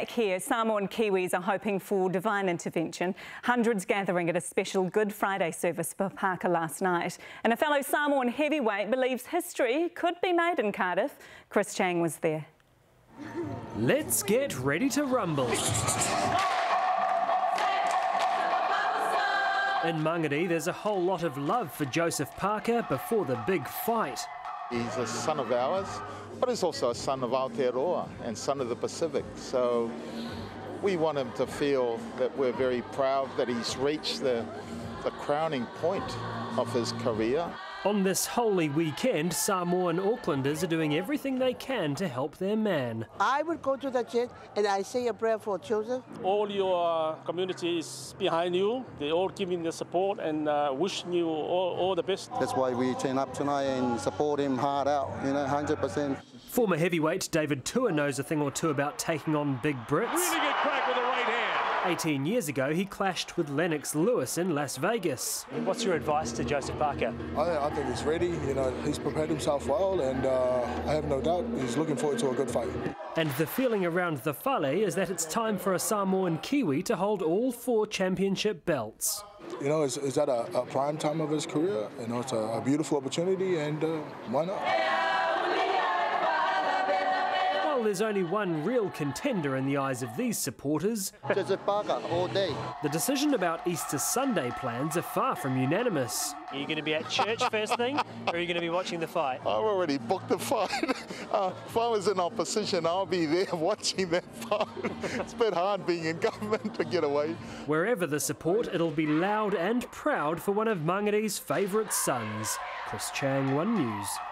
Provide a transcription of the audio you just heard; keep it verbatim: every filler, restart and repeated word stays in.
back here, Samoan Kiwis are hoping for divine intervention. Hundreds gathering at a special Good Friday service for Parker last night. And a fellow Samoan heavyweight believes history could be made in Cardiff. Chris Chang was there. Let's get ready to rumble. In Mangere, there's a whole lot of love for Joseph Parker before the big fight. He's a son of ours, but he's also a son of Aotearoa and son of the Pacific. So we want him to feel that we're very proud that he's reached the, the crowning point of his career. On this holy weekend, Samoan Aucklanders are doing everything they can to help their man. I would go to the church and I say a prayer for Joseph. All your community is behind you. They all giving the support and uh, wishing you all, all the best. That's why we turn up tonight and support him hard out, you know, one hundred percent. Former heavyweight David Tua knows a thing or two about taking on big Brits. Really good crack with the right hand. eighteen years ago, he clashed with Lennox Lewis in Las Vegas. What's your advice to Joseph Parker? I, I think he's ready. You know, he's prepared himself well, and uh, I have no doubt he's looking forward to a good fight. And the feeling around the Whale is that it's time for a Samoan Kiwi to hold all four championship belts. You know, is, is that a, a prime time of his career? You know, it's a, a beautiful opportunity, and uh, why not? Well, there's only one real contender in the eyes of these supporters. Joseph Parker, all day. The decision about Easter Sunday plans are far from unanimous. Are you going to be at church first thing, or are you going to be watching the fight? I've already booked the fight. Uh, if I was in opposition, I'll be there watching that fight. It's a bit hard being in government to get away. Wherever the support, it'll be loud and proud for one of Mangare's favourite sons. Chris Chang, One News.